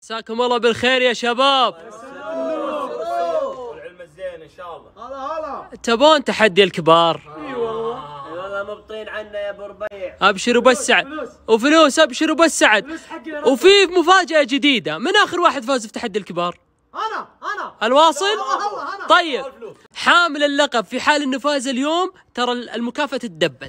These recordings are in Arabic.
مساكم الله بالخير يا شباب. والعلم الزين ان شاء الله. هلا تبون تحدي الكبار؟ اي والله. والله مبطين عنا يا ابو ربيع. ابشروا بالسعد وفلوس، ابشروا بالسعد. وفي مفاجأة جديدة، من اخر واحد فاز في تحدي الكبار؟ انا الواصل. أنا. طيب حامل اللقب في حال انه فاز اليوم ترى المكافأة تتدبل.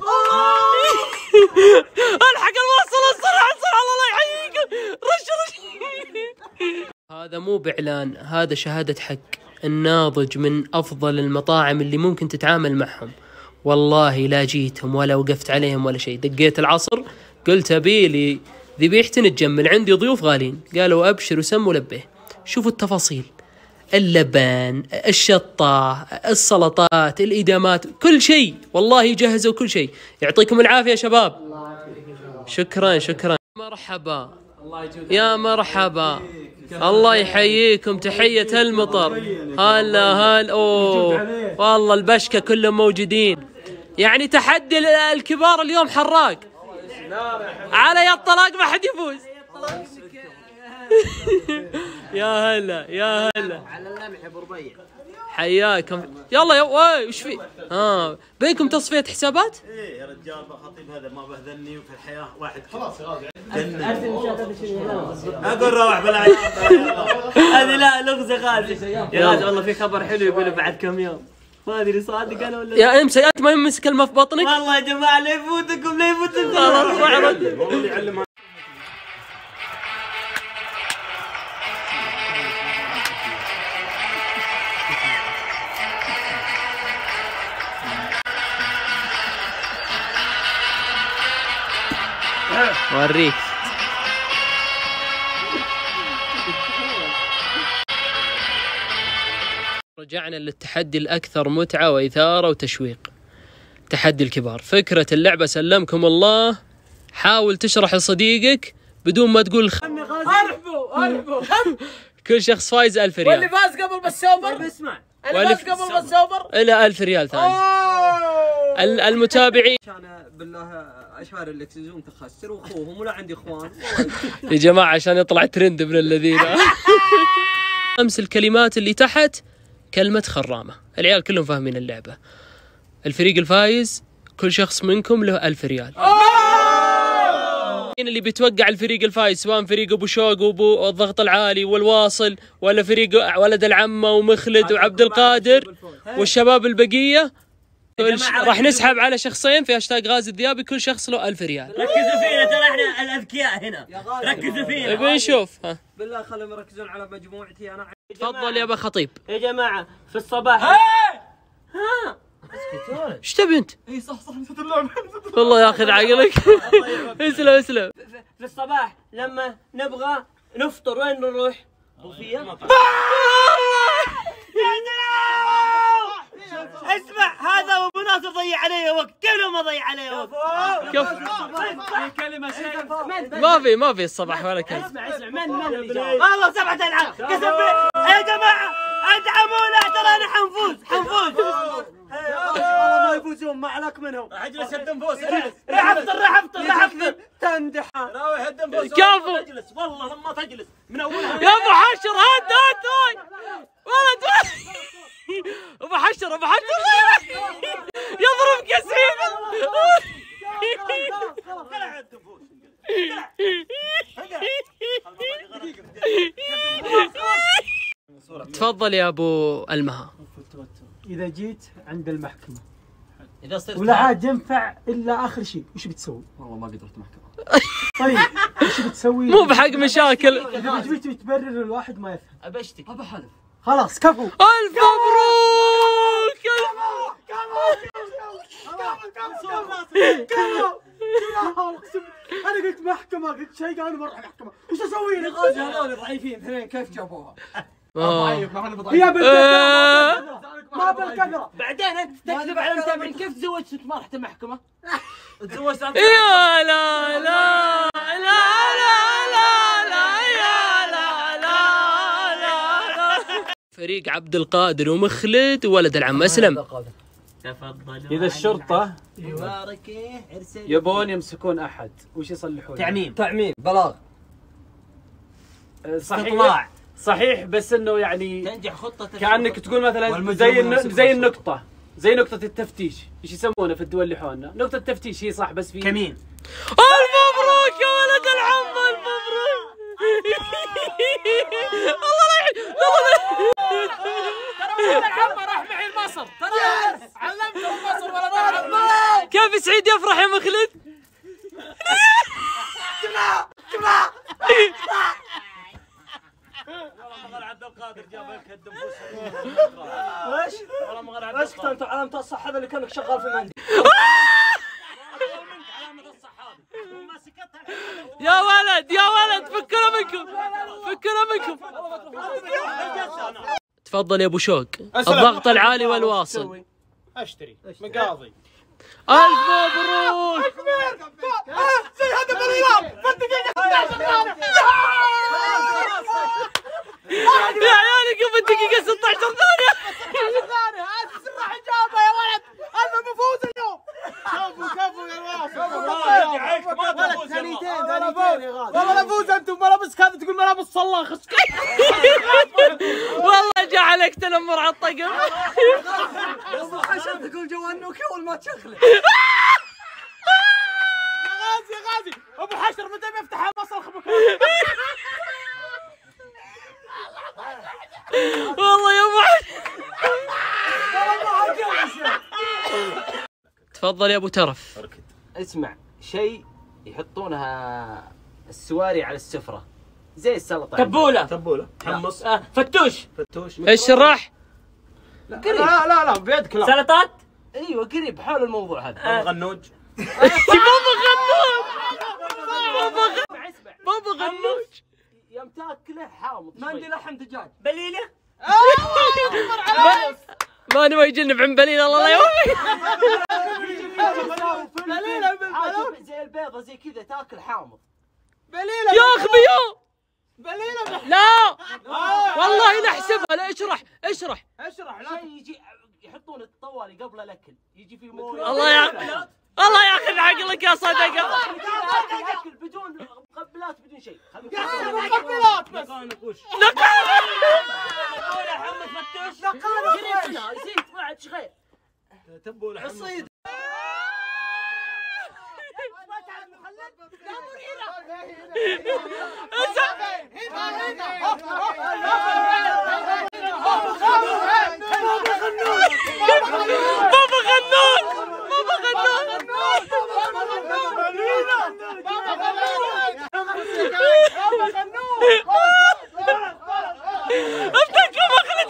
الحق الواصل الصراحة الله يحييك. رش هذا مو باعلان، هذا شهادة حق. الناضج من افضل المطاعم اللي ممكن تتعامل معهم. والله لا جيتهم ولا وقفت عليهم ولا شيء، دقيت العصر قلت ابيلي ذبيحتين تجمل، عندي ضيوف غالين، قالوا ابشر وسم ولبه. شوفوا التفاصيل، اللبن، الشطة، السلطات، الإدامات، كل شيء والله جهزوا كل شيء. يعطيكم العافية يا شباب. شكرا شكرا. مرحبا يا مرحبا، الله يحييكم. تحية المطر. هلا اوه والله البشكة كلهم موجودين. يعني تحدي الكبار اليوم حراق. على يا الطلاق ما حد يفوز. يا هلا يا هلا. على اللمح يا ابو ربيع. حياكم. يلا يا وش في؟ بينكم تصفية حسابات؟ ايه يا رجال، خطيب هذا ما بهذني وفي الحياه واحد خلاص يا غازي. اقول روح بلا هذه لا لغزه غازي. يا غازي والله في خبر حلو يقول بعد كم يوم، ما ادري صادق انا ولا يا امسك انت، ما يمسك كلمة في بطنك. والله يا جماعه لا يفوتكم لا يفوتكم. خلاص ما عرفت. وريك. رجعنا للتحدي الأكثر متعة وإثارة وتشويق، تحدي الكبار. فكرة اللعبة سلمكم الله، حاول تشرح لصديقك بدون ما تقول ارحبوا كل شخص فايز 1000 ريال. واللي فاز قبل بالسوبر اسمع، اللي فاز قبل بالسوبر إلى 1000 ريال ثاني. المتابعين انا بالله اشهر الاكسجون تخسر واخوهم ولا عندي اخوان. يا جماعة عشان يطلع ترند ابن الذين. امس الكلمات اللي تحت كلمة خرامة. العيال كلهم فاهمين اللعبة. الفريق الفايز كل شخص منكم له 1000 ريال. اللي بيتوقع الفريق الفايز، سواء فريق ابو شوق وابو الضغط العالي والواصل، ولا فريق ولد العمة ومخلد وعبد القادر والشباب البقية، راح نسحب على شخصين في هاشتاج غازي الذيابي، كل شخص له 1000 ريال. ركزوا فينا ترى احنا الاذكياء هنا، ركزوا فينا. بنشوف. بالله خليهم يركزون على مجموعتي انا. تفضل يا ابا خطيب. يا جماعه في الصباح ايش تبي انت؟ اي صح نسيت اللعبه. والله ياخذ عقلك. اسلم اسلم. في الصباح لما نبغى نفطر وين نروح؟ بوفيه. اسمع، هذا ابو ناصر ضيع علي وقت، كيف لو ما ضيع علي وقت؟ كلمه شيء ما في الصباح ولا كلام. اسمع من اللي جاوب؟ والله 7 ألعاب قسم بالله. يا جماعه ادعمونا ترى انا حنفوز. والله ما يفوزون، ما عليك منهم. اجلس الدنفوس. راح افطر تندحى. راوح الدنفوس. كفو. تجلس والله لما تجلس من اولها. يا ابو حشر هات ولد. ابو حشر يضرب كسيف. تفضل يا ابو المها. اذا جيت عند المحكمه اذا صرت ولا عاد ينفع الا اخر شيء، وش بتسوي؟ والله ما قدرت محكمه. طيب وش بتسوي؟ مو بحق مشاكل. اذا جيت تبرر الواحد ما يفهم. ابشتك ابى حلف. خلاص كفو. الف مبروك. انا قلت محكمه، قلت شيء قالوا بروح محكمه، وش اسوي؟ يا غازي هذول ضعيفين اثنين كيف جابوها؟ هي بالكثره ما بالكثره. بعدين انت تكذب على المتابعين، كيف تزوجت ما رحت المحكمة؟ تزوجت يا لا لا لا يا لا. فريق عبد القادر ومخلد وولد العم. اسلم. تفضلوا. اذا الشرطه يبارك يبون يمسكون احد وش يصلحون؟ تعميم بلاغ. استطلاع. صحيح بس انه يعني تنجح خطة كأنك تقول مثلا زي نقطة التفتيش، ايش يسمونه في الدول اللي حولنا؟ نقطة التفتيش هي صح بس في كمين. المبروك يا ولد العم، المبروك. الله لا ترى العم راح معي المصر، ترى علمته المصر ولا راح. كيف سعيد يفرح يا مخلد؟ والله ما عبد القادر جاب لك الدنفوس. وش؟ والله ما عبد اسكت انت، علامة الصح هذا اللي كانك شغال في مندي. علامة الصح هذه. يا ولد يا ولد، فكنا منكم فكنا منكم. تفضل يا ابو شوق، الضغط العالي والواصل. اشتري مقاضي. الف مبروك. زي هذا بالرياض في الدقيقة 16 يا عيالي كيف الدقيقة 16 ثانية. ثانية. اسس راح اجابة يا ولد، انا بفوز اليوم. كفو يا واصل. ولد ثانيتين يا غالي. والله لا فوز انتم، ملابسك هذه تقول ملابس صلاخ. والله جاء عليك تنمر على الطقم. عشان تقول جوال نوكيا والما تشغله. يا غازي ابو حشر متى بيفتح المصرخ بكره؟ والله يا ابو تفضل يا ابو ترف. اسمع، شيء يحطونها السواري على السفرة زي السلطة. تبولة حمص. فتوش. اشرح. لا بيدك لا. سلطات. ايوه قريب، حول الموضوع هذا. غنوج. بابا غنوج. يوم تاكله حامض. مندي لحم دجاج. بليلة. ما نبغى يجنب عن بليل، الله لا يوفقك. حاجة زي البيضة زي كذا تاكل حامض. يا اخي بيو. لا والله نحسبها. لا اشرح. شيء يجي يحطون الطوالي قبل الاكل، يجي فيه مويه. الله ياخذ عقلك يا صدقه. الاكل بدون مقبلات بدون شيء. مقبلات بس. حمد فتوش. زيد بعد شغير. تبولة عصيد. بابا غنوج. افتكر مخلد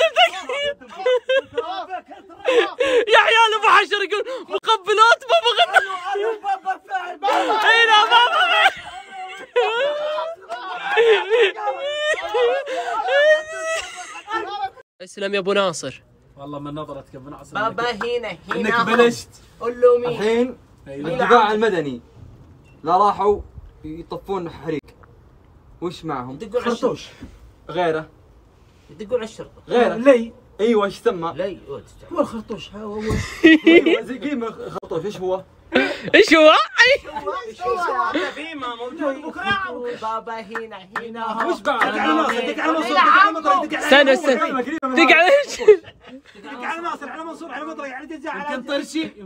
يا عيال ابو حشر يقول مقبلات بابا غنوج. هنا بابا. اسلم يا ابو ناصر. والله من نظرتك ابو ناصر بابا هنا انك بلشت. قول له مين. الحين الدفاع المدني لا راحوا يطفون حريق، وش معهم؟ يدقون على الشرطة. غيره يدقون على الشرطة. غيره لي. ايوه ايش سمى؟ لي. هو الخرطوش هو. ايوه زي قيمه خرطوش. ايش هو؟ ايش هو؟ في ما موجود بكره. بابا هنا. وش بعد؟ دق على ناصر، دق على منصور، دق على مطرق، دق على استنى دق على ايش؟ دق على ناصر، على منصور، على مطرق، يعني تجي على يمكن طرشي يا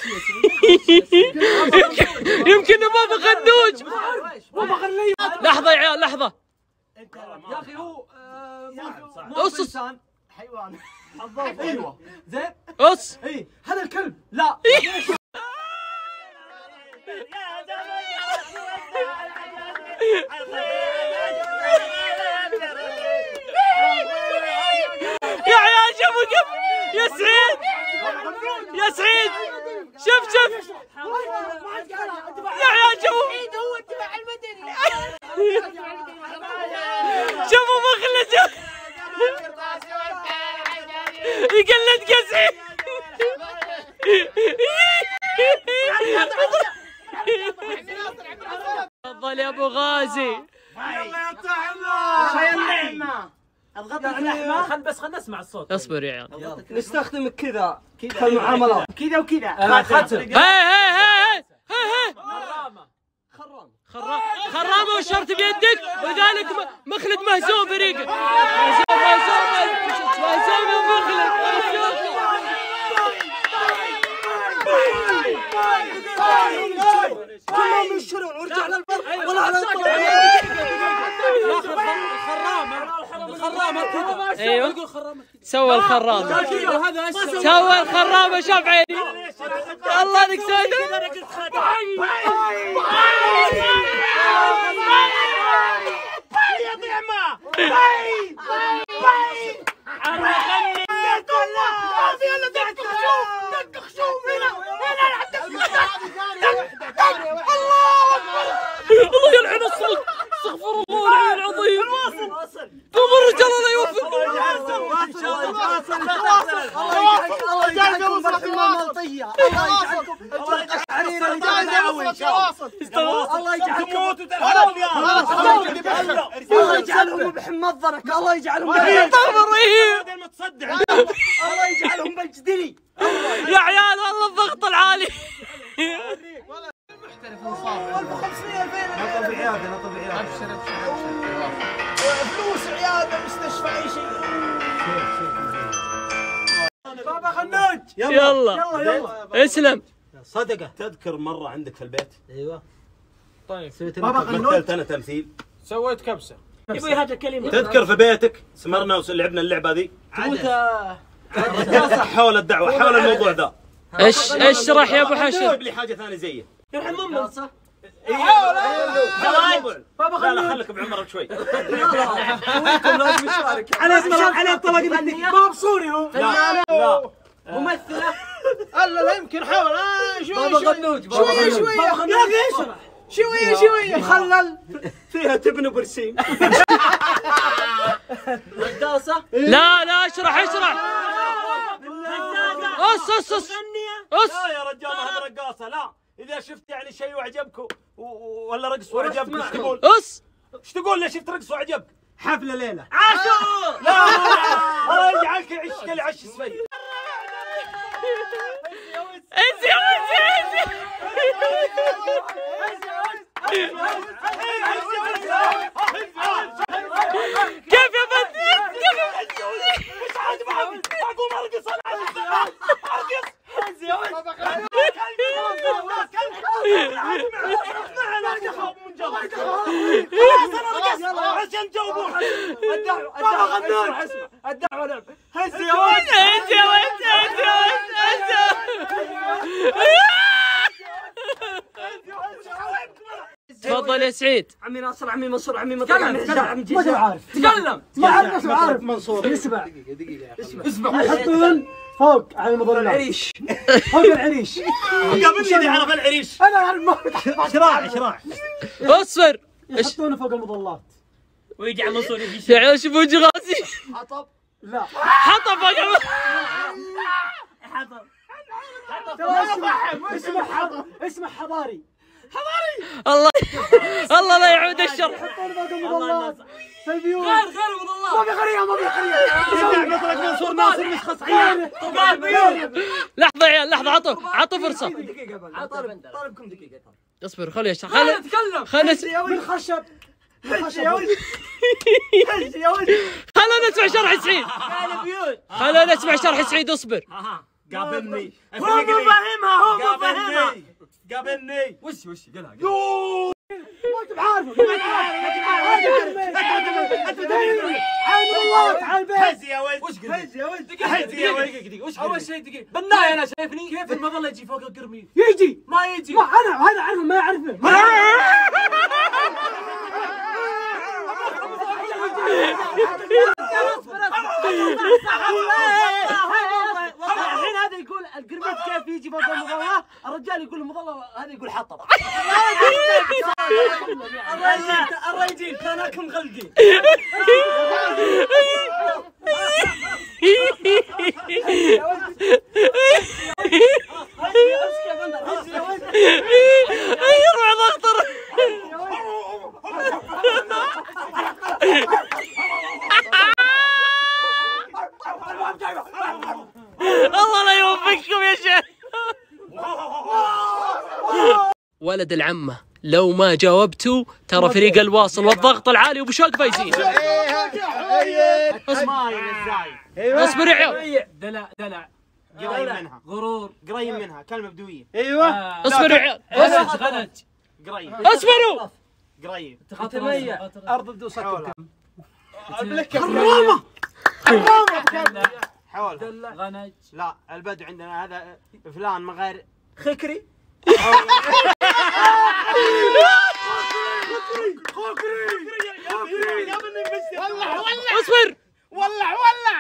يمكن بابا غنوج. بابا غني. لحظه يا عيال لحظه. يا اخي هو قصص. حيوان. ايوه زين. قص. اي هذا الكلب. لا يا عيال شوفوا كيف. يا سعيد يا سعيد شوف يا عيال شوفوا. هو الدفاع المدني. شوفوا مخلد يقلد قزعي. تفضل يا ابو غازي. يلا يا طعمه. اضغط اللحمه. خل نسمع الصوت. اصبر يا عيال. نستخدم كذا في المعاملات. كذا وكذا. هاي خرامه والشرط بيدك وذلك مخلد مهزوم فريقك. مهزوم ومخلد كلهم يشترون ورجع للبر ولا على الخرامه. ايوه سوى الخرامه شاف عيني. الله لك سويته. يا طعمه الله يلعن الصوت. استغفر الله العلي العظيم. قوم الرجال الله يوفقكم. الله يجعلكم وصلت المالطيه. الله يجعلكم الله يجعلهم بحمد ضرك. الله يجعلهم الله يجعلهم بالجدري. يا عيال والله الضغط العالي. فلوس عياده مستشفى اي شيء. بابا خنوج يلا اسلم. صدقه تذكر مره عندك في البيت؟ ايوه. طيب بابا خنوج مثلت انا تمثيل. سويت كبسه. يبغى هذا كلمه. تذكر في بيتك سمرنا ولعبنا اللعبه ذي حول الدعوه حول الموضوع ذا. اشرح يا ابو حشد. جيب لي حاجه ثانيه زيه. يرحم امك صح. لا خليك بعمرك شوي. لازم يشارك. على الطبق مني. ما بصوري هو. لا ممثله. لا يمكن حاول. بابا غنوج. شوي يا اخي اشرح. شويه مخلل فيها تبن وبرسيم. رقاصه. لا اشرح. اس لا يا رجال هذا رقاصه. لا اذا شفت يعني شيء وعجبك ولا رقص وعجبك ايش تقول؟ ايش تقول؟ ليش شفت رقص وعجبك؟ حفله ليله. عاشور. لا الله يجعلك يعيش كل عش سفي. كيف يا بنت؟ مش عاجبك؟ اقوم ارقص انا ارقص. عشان جاوبوها. الدعوه لعب. هز يا ولد. تفضل يا سعيد. عمي ناصر، عمي منصور، عمي مطلع، عمي هشام، عمي ما جيجان. عارف. تكلم. ما عارف منصور. اسمع. يحطون فوق على المظلات. العريش. فوق العريش. قبل اللي يعرف العريش. انا اعرف ما شراع. اصفر. يحطونه فوق المظلات. ويجي على منصور يجي. يا عيال شوفوا وجه غازي. حطب. لا. حطب فوق حطب. اسمه حضاري. الله لا يعود الشر. يحطونه فوق المظلات. في البيوت. غير والله. ما في خريطة. مثلك منصور ناصر مسخص عيال. لحظة يا عيال عطوا فرصة. طالبكم دقيقة. اصبر خليه يشرح. تكلم. بالخشب. خلونا نسمع شرح سعيد. خلونا نسمع شرح سعيد. اصبر. قابلني. هو مو فاهمها. قابلني. وش قالها. ما انت بعارفه. تعال البيت. هز يا ولد. وش قلت؟ دقيقة. اول شيء دقيقة. بناي انا شايفني. كيف المظلة يجي فوق القرميد؟ يجي. ما يجي. ما انا هذا اعرفه ما يعرفه. الحين هذا يقول القرميد كيف يجي فوق المظلة؟ الرجال يقول المظلة، هذا يقول حطب. الرجال كانكم غلقين. يروح ضغطر. الله لا يوفقكم يا شيخ. ولد العمة لو ما جاوبتوا ترى فريق الواصل والضغط العالي وبشوق فايزين. اصبر يا عيال. دلع دلع قريب منها، غرور قريب منها، كلمة بدوية. ايوه اصبر يا عيال. غنج قريب، اصبروا. قريب. تميع ارض بدو سكر. حرامة حول. غنج لا البدو عندنا هذا فلان من غير خكري. اصبر. ولع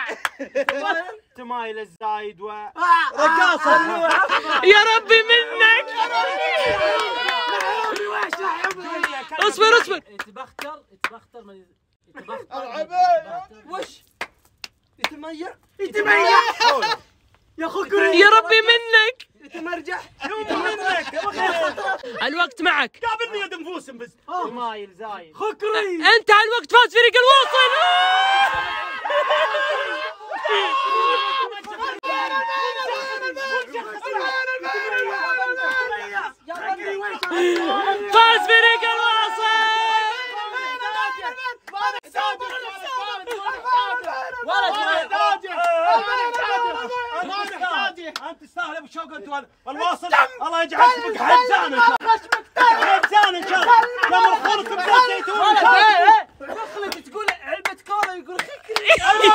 تمايل الزايد و رقاصة. يا ربي منك. اصبر. يتبختر وش؟ يتميع يا خكري يا ربي منك. يتمرجح. الوقت معك. قابلني يا دنفوس بس. تمايل زايد خكري. انت على الوقت فاز فريق الواصل. فاز فريق الواصل. انت تستاهل ابو شوق انت والواصل. الله يجعلك بك حزان ان شاء الله. حزان ان شاء الله. يا مرخونك بزيت زيتون ان شاء الله. دخلت تقول علبة كولا يقول خكري.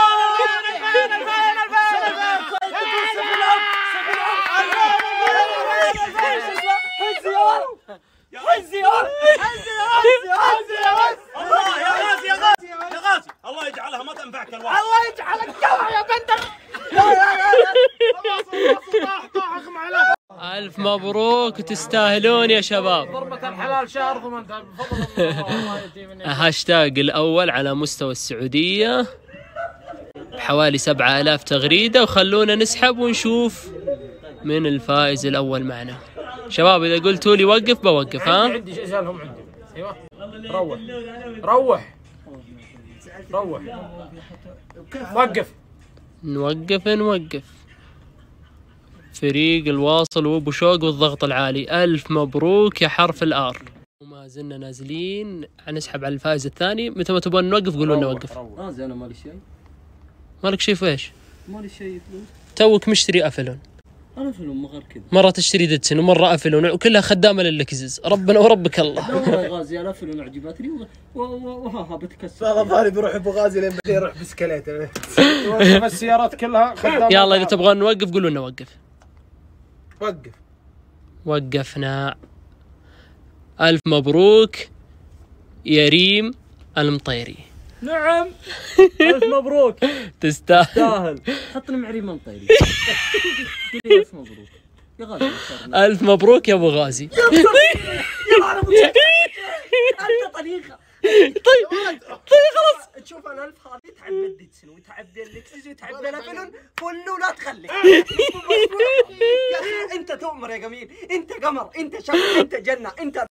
الله يجعلها ما تنفعك الواحد. الله يجعلك جوع يا بندر. ألف مبروك تستاهلون يا شباب. ضربة الحلال شهر ضمن بفضل الله يهدي مني. هاشتاج الأول على مستوى السعودية بحوالي 7000 تغريدة، وخلونا نسحب ونشوف من الفائز الأول معنا. شباب إذا قلتوا لي وقف بوقف. ها عندي شيء سالهم عندي. ايوه روح وقف. نوقف. فريق الواصل وابو شوق والضغط العالي، ألف مبروك يا حرف الآر. وما زلنا نازلين نسحب على الفائز الثاني. متى ما تبغون نوقف قولوا لنا وقف. زين انا مالي شيء. مالك شيء في ايش؟ مالي شيء فلوس. توك مشتري أفلون. انا فيلم غير كذا. مرة تشتري ديدسن ومرة أفلون وكلها خدامة للكزز. ربنا وربك الله. لا والله يا غازي انا فيلم عجبتني وها بتكسر. والله ظهري بيروح ابو غازي لين بعدين يروح بسكليت. السيارات كلها خدامة. يلا إذا تبغون نوقف قولوا لنا وقف. وقف. وقفنا. ألف مبروك يا ريم المطيري. نعم ألف مبروك. تستاهل. حطني مع ريمان طيري. قل لي الف مبروك يا غازي. ألف مبروك يا أبو غازي. انت طريقه. طيب خلاص. تشوف انا الف هذه تعبد ديتسن وتعبد اللكسس وتعبد الافلون فل ولا تخلي. يا اخي انت تؤمر يا جميل. انت قمر. انت شمس. انت جنه. انت